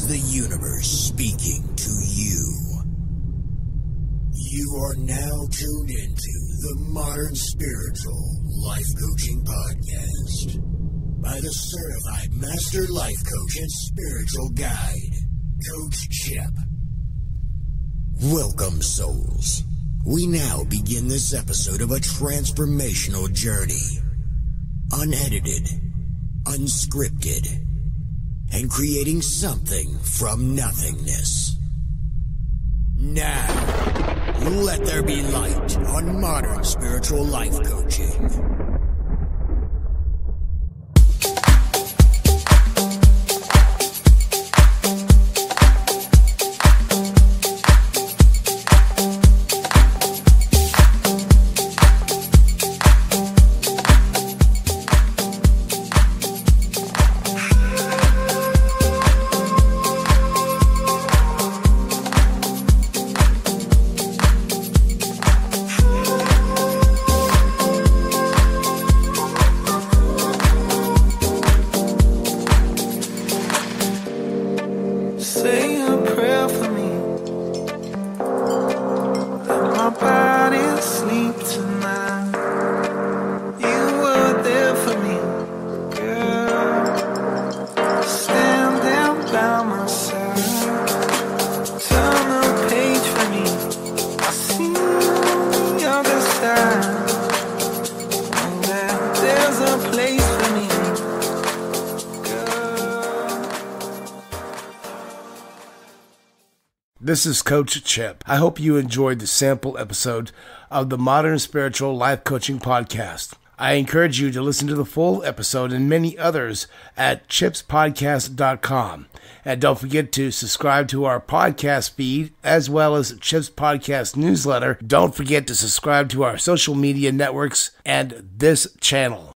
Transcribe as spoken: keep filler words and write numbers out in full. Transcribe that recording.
is the universe speaking to you. You are now tuned into the Modern Spiritual Life Coaching Podcast by the certified master life coach and spiritual guide, Coach Chip. Welcome, souls. We now begin this episode of a transformational journey. Unedited, unscripted, and creating something from nothingness. Now, let there be light on Modern Spiritual Life Coaching. This is Coach Chip. I hope you enjoyed the sample episode of the Modern Spiritual Life Coaching Podcast. I encourage you to listen to the full episode and many others at chips podcast dot com. And don't forget to subscribe to our podcast feed as well as Chips Podcast newsletter. Don't forget to subscribe to our social media networks and this channel.